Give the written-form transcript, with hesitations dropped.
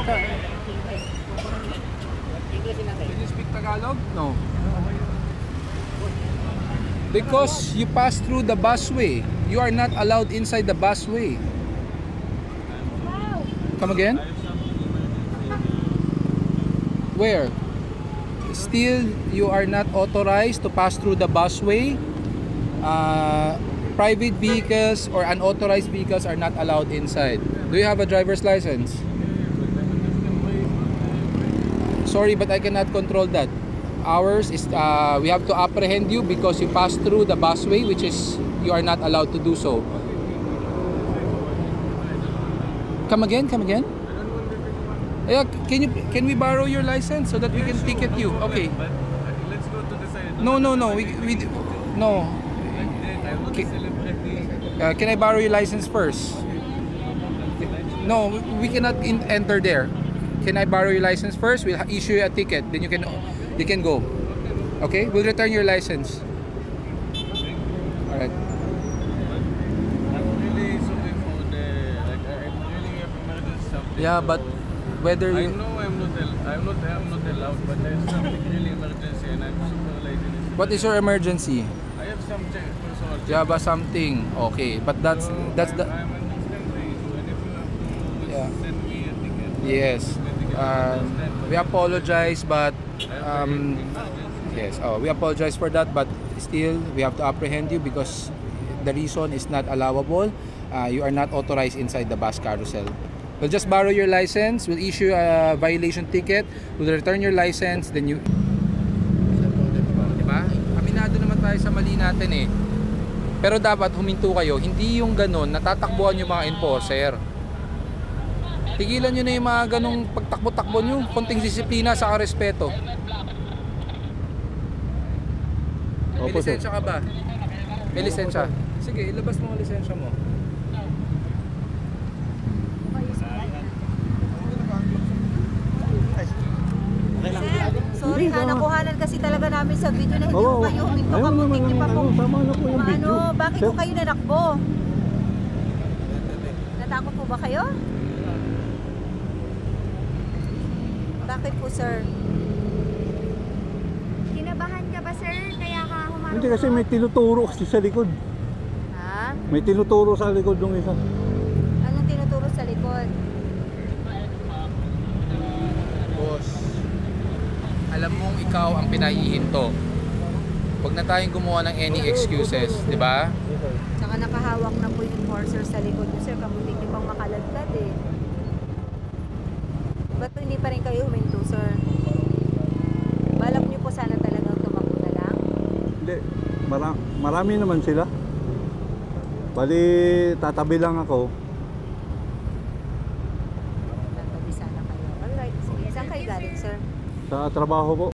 Can you speak Tagalog? No. Because you pass through the busway. You are not allowed inside the busway. Come again? Where? Still, you are not authorized to pass through the busway. Private vehicles or unauthorized vehicles are not allowed inside. Do you have a driver's license? Sorry, but I cannot control that. Ours is, we have to apprehend you because you pass through the busway, which is, you are not allowed to do so. Come again? Come again? Yeah, can we borrow your license so that we can ticket you? Okay. But let's go to the side. No. No. Can I borrow your license first? No, we cannot enter there. Can I borrow your license first? We'll issue you a ticket. Then you can go. Okay? We'll return your license. Alright. I'm really sorry for the, like, I'm really have emergency something. Yeah, but whether I you... know I'm not allowed, but there's something really emergency and I'm super late in this. What is your emergency? I have some personal check. You have something. Okay, but that's So the... I'm understanding. So and if you have to Yeah. send me a ticket. Yes. We apologize, but Emergency. yes, we apologize for that, but still we have to apprehend you because the reason is not allowable. You are not authorized inside the bus carousel. We'll just borrow your license, we'll issue a violation ticket, we'll return your license, then you... Diba? Aminado naman tayo sa mali natin eh. Pero dapat huminto kayo, hindi yung ganun, natatakbuhan yung mga enforcer. Tigilan nyo na yung mga ganong pagtakbo-takbo nyo, konting disiplina sa respeto. May lisensya ka ba? May lisensya? Sige, ilabas mo ang lisensya mo. Sorry ha, nakuhanan kasi talaga namin sa video na hindi ko kayo huminto ka muntik niyo pa po. Ano, bakit ko kayo nanakbo? Natakot po ba kayo? Bakit po, sir? Kinabahan ka ba, sir? Kaya ka humarap? Hindi kasi may tinuturo kasi sa likod. Ha? May tinuturo sa likod ng isa. Anong tinuturo sa likod? Boss, alam mong ikaw ang pinahihinto. Huwag na tayong gumawa ng any excuses, di ba? Tsaka nakahawak na po yung enforcer sa likod niyo, sir. Kamuntik niyo pang makaladkad eh. Ba't hindi pa rin kayo huminto, sir? Balak niyo po sana talagang tumakbo na lang? Hindi, marami naman sila. Bali, tatabi lang ako. Tatabi sana kayo. Alright, sige. Saan kayo galing, sir? Sa trabaho po.